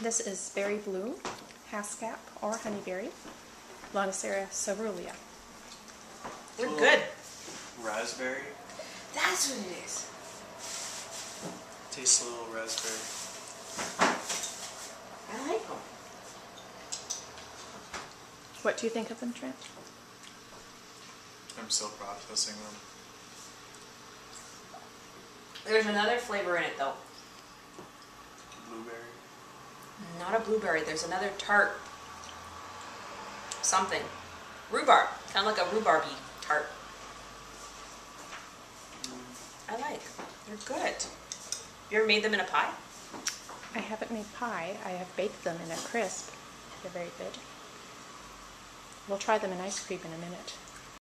This is berry bloom, haskap, or honeyberry, Lonicera caerulea. They're good. Raspberry. That's what it is. Tastes a little raspberry. I like them. What do you think of them, Trent? I'm still processing them. There's another flavor in it though. Blueberry. Not a blueberry. There's another tart. Something. Rhubarb. Kind of like a rhubarby tart. I like. They're good. You ever made them in a pie? I haven't made pie. I have baked them in a crisp. They're very good. We'll try them in ice cream in a minute.